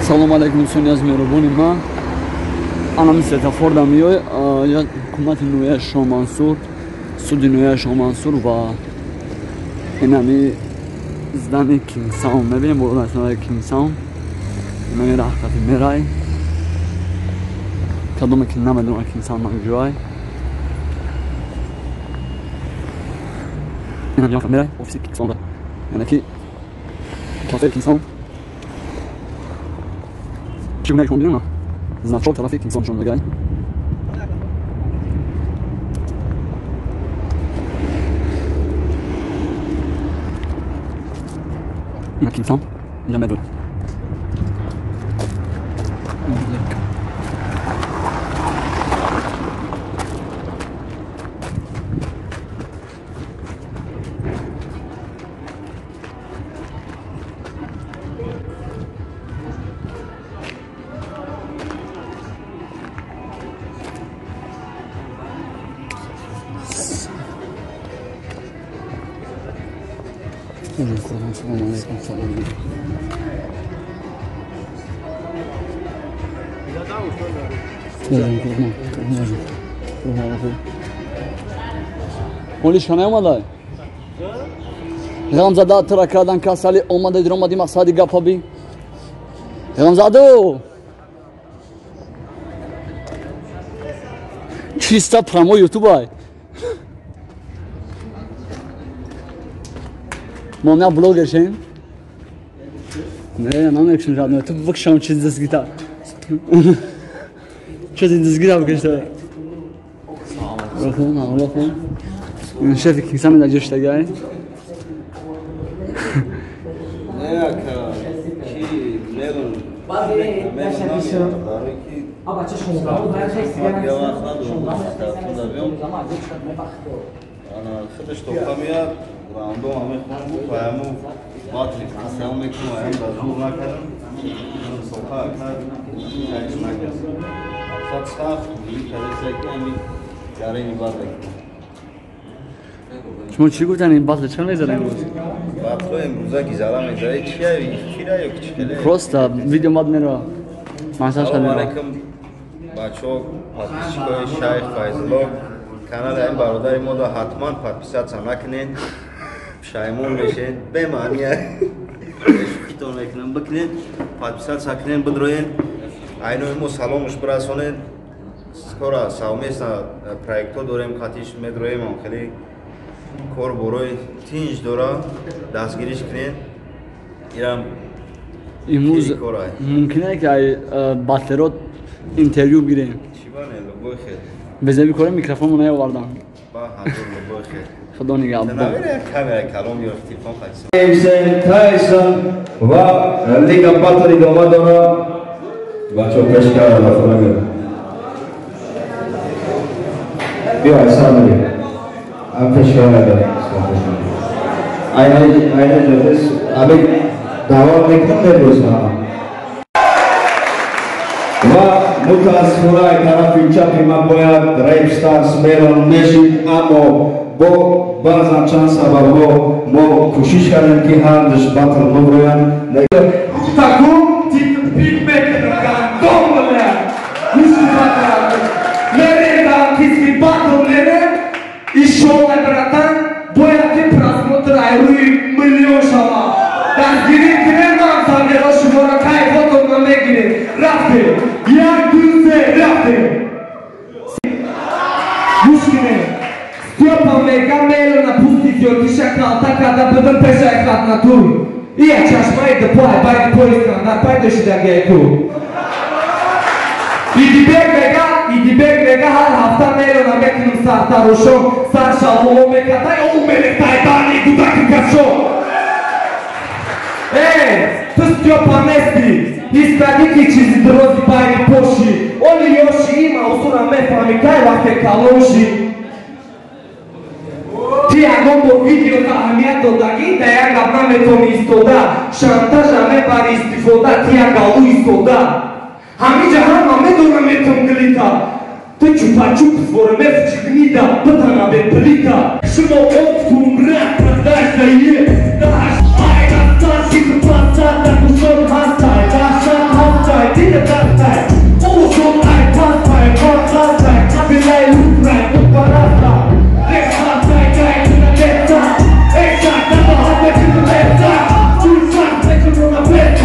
Салом алейкум, сегодня аз меробони ма. Ана ми светофорда миёй, я ҳукумати ноҳияи Шоҳ Мансур, суди ноҳияи Шоҳ Мансур ва инами здани Кингсаун мебинем, болонаи Кингсаун. Инами рахтати мерай. Кадоме ки намедонам Кингсаун маҷоай. Инами рахтати мерай, офиси Кингсаун. Яъне ки кафеи Кингсаун. Чигунай шон бинема? Значок тарафи Кингсаун шон мегай. На Кингсаун я меду. Олишка неомадай? Ғамзада тира кардан касали омада идир омади мақсади гапаби. Ғамзаду! Чиста прамо ютубай. Мам я блогер шен? Не, нам некшен жадно, tu выкшам чиз дизгита. Чиз дизгита выкшта. Рахун, Аллахун. Шефи Кингсаун да ҷоштагай. Неака ки Meyln. Aba çeşme oldu. Ana خدش تو کامیا راندو همه خون فهمو Батли سلام میکنم ام بازور نکردم صبح کرد چایش نکردم خط ساخت این کلیسا کمی جاری نباده شما چی گفتن این باتل چند میذارن امروز؟ باتل امروزا گیزالا میذاره چیه چیرا یا کچکله پروستا ویدیو ماد میرا مساج کنم علیکم بچو подписчикои Шайх Файзлов канали این برادر ما را حتما подписаться نکنین پشیمون میشین به معنی شوخیتون میکنم بکنین подписаться کنین بدروین اینو ما سلامش برسونین скоро совместно проекто дорем қатиш медроем خیلی کار برای تینج داره دستگیریش کنین ایرم امروز ممکنه که باتلرات اینترویو بگیریم چی بانه لوگوی خیلی بزنی کنم میکروفون رو نیاوردم با حضور لوگوی خیلی خدا نگهدار نمیره کامera کلام یا تلفن خاصی تایسون و لیگ باتلی دوما داره بچه پشکار را فرنگ بیا اسلامی ام پشکار داره اینه جدیس ابی دعوت میکنم نمی‌دونم و متاسفانه طرفی چپی من باید ریپ ستارز Meyln نشید اما با بعضا چند سبب ما کوشش کردیم که هندش باتل نبرویم تاکون تیت پیک میکنم گندم بله گوشی باتل میریم کسی باتل میریم ایشون براتن باید که پراسموتر ایروی میلیون شما دستگیری کنیم نامزاده را شما را کهی فوتون نمیگیریم رفتیم یک دوسته رفتیم گوش کنیم Степа мега Meyln напустите отишаха така да бъдат пешаха на тур. И я чашма и да бай поискам, да пайдеш да ги е тур. И ди бег мега хар хафта Meyln мекнем сартарошо, сарша ломо меката и умелек тайдани гудаки кашо. Tu Степа нести, изпради ки чизи дрози байри поши, оли йоши има усуна M-FAVIK кај вахте калоши. Ти агомбо видео та ҳамиято даги да як гапна метони истода шантажа мебари истифода ти агалу истода ҳами ҷаҳан ма медона метон глита ты чупа-чуп своре мефчи гнида пытана бе плита шумо оптум рап продажда е даш айна тасик пацата кусок хастай даша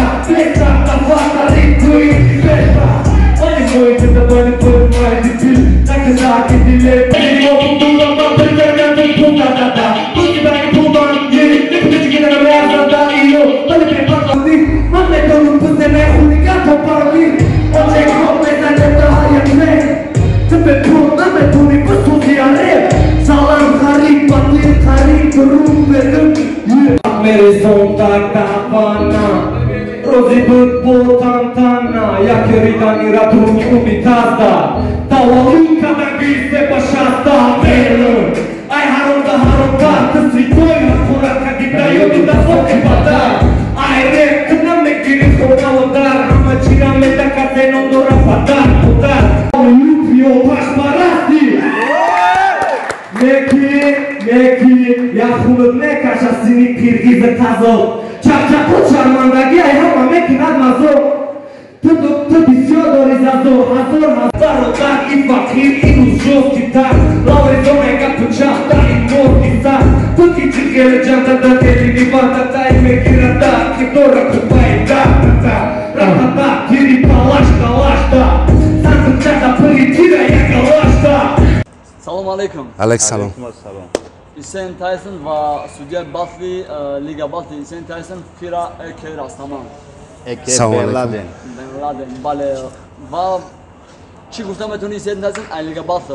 मेरे zonda davana Rozi butbo tantana Jak rydani ratunki umitazda Tavaluka da gizde başasta Meyln Aj haronda haronda Tısri toyma kuraka dibda yodu da soki badar Aj rep kına mekiri kona odar Ama çirame da kazen ondora padar Podar Lupio paşparasti Neki ya xulud mekasha sini pirgiz tazo Chaqchaqo sharmandagi ay hamma mekinad mazo Tu bisyor dori zazo hazor hazar I fakir I uzjov kitar Lavrizo mega puchaqda I mor kisar Tu ki chirgele janta da telini batata I mekirata Kitora kupaida Ratata kiri palashta lashta Santıkçata pırgitira yakalashta Salam aleykum. Aleyküm. Hüseyin Tyson ve Судья Батли, Liga Batli. Hüseyin Tyson, Fira Eke Rastaman. Salam Ben aleykum. Laden, bale. و چی گفتم بهتون Hüseyin Tyson Liga Batli.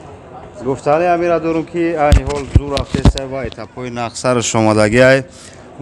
گفتاری امیر دارم که این حال زور رفته و اتپای نقصر شمادگی ای و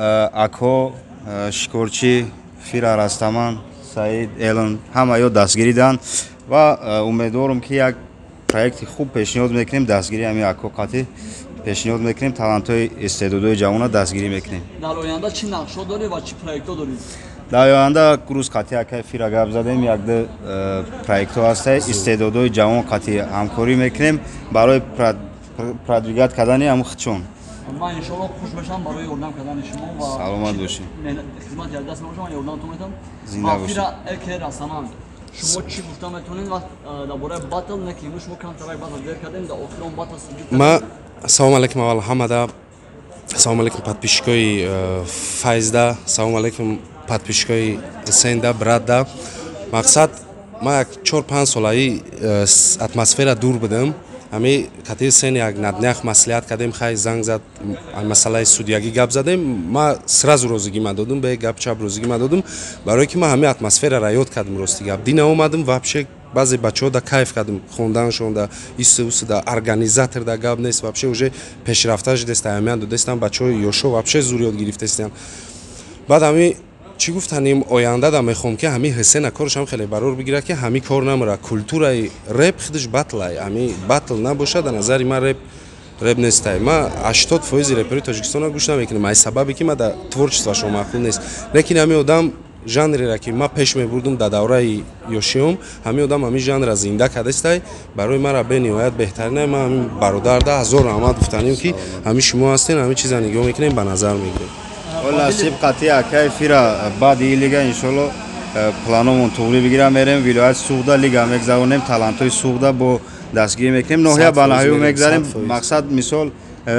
اکو شکرچی فیرا رستمان سعید ایلن همه یا دستگیری دن و امیدوارم که یک проекти хуб пешниҳод мекунем дастгирӣ ҳамин акоқати пешниҳод мекунем талантҳои истеъдодҳои ҷавона дастгирӣ мекунем дар оянда чӣ нақшҳо доред ва чӣ проектҳо доред? дар оянда рӯз қати акай фира гап задем якду проектҳо ҳаста истеъдодҳои ҷавон қати ҳамкорӣ мекунем барои продвигат кардани ҳамн хичон ман иншоалло хуш бошам барои ёрдам кардани шумо ва саломат бошед хизмат як даст бошам ёрдамтон метавонам зинда бошед фира экер асаман шумо чӣ гуфта метавонед ва дар бораи батл не ки имрӯз шумо камтарак батл дер кардем дар охир он батл суҷуд ма салому алейкум аввал ҳамада салому алейкум подписчикои файзда салому алейкум подписчикои сенда братда мақсад ма як 4-5 солаи атмосфера дур будам ҳами кати сен як наднях маслиҳат кардем хай занг зад масъалаи судягӣ гап задем ма сразу розигима додум бе гап чап розигима додум барое ки ма ҳами атмосфераро ёд кардам рости гап дина омадам вообще баъзе бачаҳо да кайф кардам хонданашон да ису да организатор да гап нест вообще уже пешрафта жидест аҳамият додестам бачаҳои ёшо вообще зур ёд гирифтестиям баъд ҳами чӣ гуфтанем оянда да мехоҳам ки ҳами ҳисена корашам хеле барор бигирад ки ҳами кор намура культураи реп худаш батлай ҳами батл набошад дар назари ман реп нестай ма 80% репери тоҷикистона гӯш намекунам ай сабабе ки ма дар творчествашон маъқул нест лекин ҳами одам жанреро ки ма пеш мебурдум дар давраи ёшиём ҳами одам ҳами жанрро зинда кардестай барои мара бениҳоят беҳтарина ма ҳами бародарда ҳазор раҳмат гуфтанем ки ҳами шумо ҳастен ҳами чиза нигоҳ мекунем ба назар мегирем насиб қати акай фира баъди ин лига иншоалло планомон туғри бигирам мерем вилояти суғда лига мегзаронем талантҳои суғда бо дастгирӣ мекунем ноҳия ба ноҳиё мегзарем мақсад мисол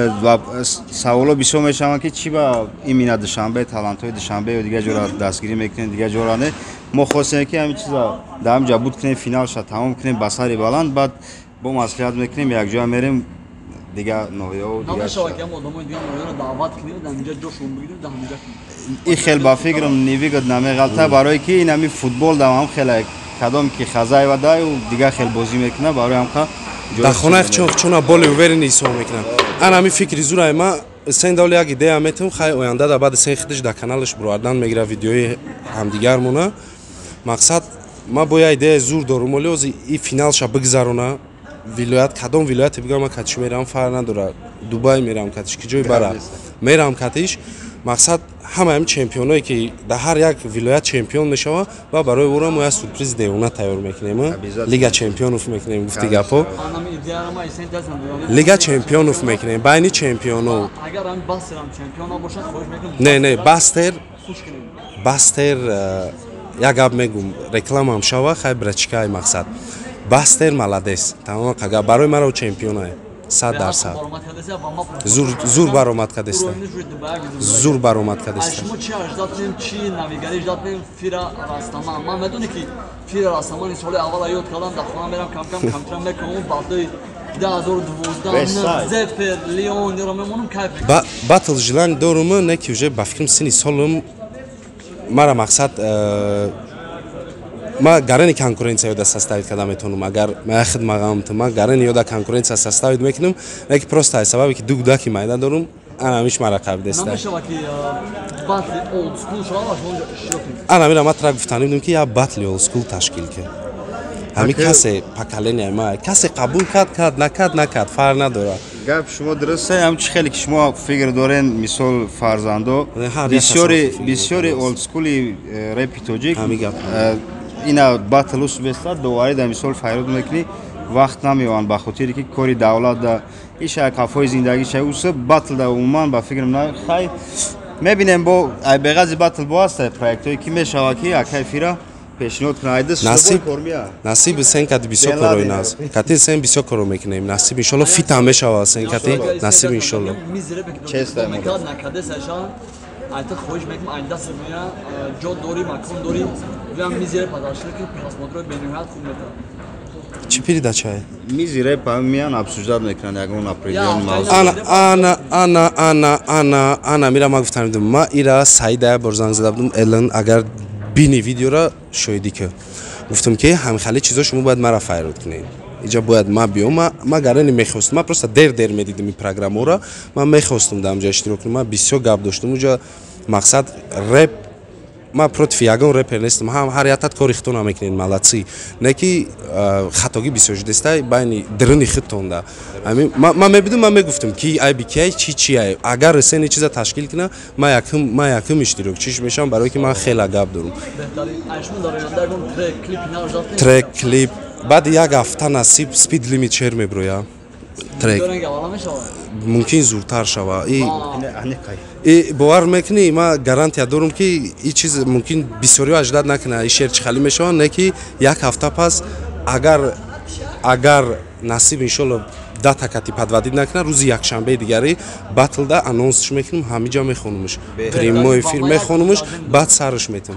саволо бисёр мешаванд ки чӣ ба имина душанбе талантҳои душанбе ё дигар ҷора дастгирӣ мекунем дигар ҷора не мо хостем ки ҳамин чиза дар ҳамин ҷа буд кунем финалша тамом кунем ба сари баланд баъд бо маслиҳат мекунем якҷоя мерем دیگه نوعی‌ها و دیگه نمیشه که ما آدمای دیگه رو دعوت کنیم در اینجا جاشون بگیریم در همینجا این خیلی با فکرم نیوی گد نمیغلطه برای که این همی فوتبال دوام خیلی کدام که خزای و دای و دیگه خیلی بازی میکنه برای هم که در خونه چون بالی اوور نیست میکنم انا همی فکری زورای ما سین دولی اگه ایده میتونم خیلی آینده در بعد سین خودش در کانالش برآوردن میگیره ویدیوی همدیگر مونه مقصد ما باید ایده زور دارم ولی از این فینالش بگذرونه ویلایت کدام ویلایت بگم من کاتش میرم فرق نداره دبی میرم کاتش کی جای برا میرم کاتش مقصد همه هم چمپیونایی که در هر یک ولایت چمپیون میشه و برای اونها ما سورپرایز دیونه تیار میکنیم لیگ چمپیونوف میکنیم گفتی گپو لیگ چمپیونوف میکنیم بین چمپیونو اگر هم باسترم چمپیون باشن خوش میکنم نه باستر یک گپ میگم رکلام هم شوا خیلی برچکای مقصد باستر молодец тамом қага барои маро чемпионае 100%. Зур баромад кардеста. Зур баромад кардеста. شما چی اجداد کنیم چی نویگری اجداد کنیم فیرا راستمان من میدونی که فیرا راستمان این سال اول یاد کردم در خونه میرم کم کم کمترم میکنم بعدی 2012 زفر لیون رو میمونم کیف باتل جلان دورم نکی وجه بفکرم سنی سالم مرا مقصد ما гарани конкуренция ёда составить когда метонум агар махид магамт ма гарани ёда конкуренция составить мекунам неки просто сабаби ки дугдаки майда дорум ана миш мара қаб деста намешава ки батли old school шава широкий ана мира матра гуфтани будем ки я батли old school ташкил ки ҳами касе поколения ма касе қабул кард накард фарқ надора гап шумо дурусте ҳамчи хеле ки шумо фикр дорен мисол фарзандо бисёри old school репи тоҷик ина батлус веста довари да мисол файрод мекунӣ вақт намеёванд ба хотире ки кори давлат да иша кафои зиндагӣ ча уса батл да умуман ба фикрам на хай мебинем бо ай беғази батл бо аста проектҳое ки мешава ки акай фира пешниҳод кунад айда субой кормия насиб сен кати бисёр корои нас кати сен бисёр коро мекунем насиб иншалло фитам мешава сен кати насиб иншалло честа мекад накаде саша айта хоҳиш мекунам айда сумия ҷо дори макон дори виам мизере падашли ки просмотрои бениҳоят хуб метавад чӣ передачае мизи репа миян обсуждат мекунанд ягон определённый мавзӯ ана мира ма гуфтам дидум ма ира саида бор занг зада будум элен агар бини видеора шоҳидӣ ки гуфтам ки ҳамихали чизо шумо бояд мара файрод кунед иҷа бояд ма биём ма гарани мехостам ма просто дер медидим ин программаро ма мехостам дар ҷа иштирок кунам ма бисёр гап доштам уҷа мақсад реп ма против ягон репер нестам ҳар кори хитона мекунед молодци не ки хатогӣ бисёр шудеста байни дирини хитонда ма мебидум ма мегуфтам ки айби киай чи ай агар сени чиза ташкил кина ма якум иштирок чиш мешавам барое ки ман хела гап дорум трек клип баъди як ҳафта насиб спид лимит шер меброя трек мумкин зуртар шава бовар мекунӣ ма гарантия дорум ки и чиз мумкин бисёриҳо аҷдад накунад и шер чӣ хали мешавад не ки як ҳафта пас агар насиб иншалло дата кати подводид накунад рӯзи якшанбеи дигари батлда анонсш мекунам ҳами ҷа мехонумш прямой эфир мехонумш баъд сарш метам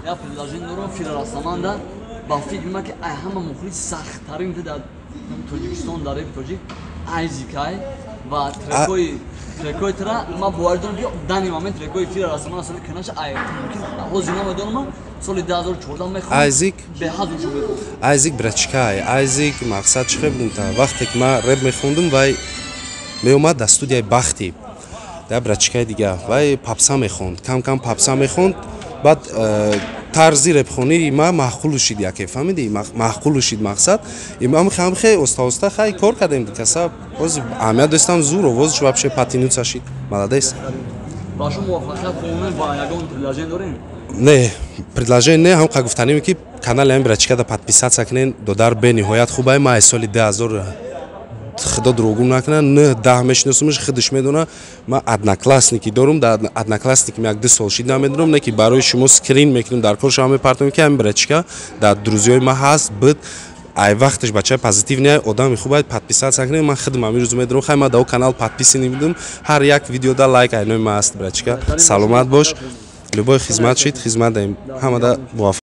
با فکر می‌کنم که همه مخلص سخت‌ترین در تاجیکستان داره تاجیک ایزیکای و ترکای ترا ما باوردم که دانی مومنت ترکای فیر رسمان اصلا کنارش آید ممکن حوزه نمیدونم سال 2014 میخوام ایزیک به حضور شو ایزیک برچکای ایزیک مقصد چه بود تا وقتی که ما رپ میخوندم وای میومد در استودیوی بختی در برچکای دیگه وای پاپسا میخوند کم پاپسا میخوند بعد тарзи репхонӣ ма маъқул шид яке фаҳмидӣ маъқул шид мақсад имам хамхе оста хай кор кардем каса оз аҳамият достам зур овозш вообще патинуца шид молодец башу муваффақият хонем ба ягон предложение дорем не предложение не ҳам қа гуфтанем ки канали ам брачкада подписация кунен додар бениҳоят хубай ма аз соли 2000 худо дурогу накунад не 10 мешиносумш худш медона ма одноклассники дорум дар одноклассники як 2 сол шид намедонам не ки барои шумо скрин мекунем дар кор шумо мепартем ки ам брачка дар друзёи ма ҳаст бит ай вақташ бача позитивни одами хубай подписация кунем ман худам ами рӯз медонам хай ма дар канал подписини будум ҳар як видеода лайк айнои ма аст брачка саломат бош любой хизмат шид хизмат даем ҳамада муваффақ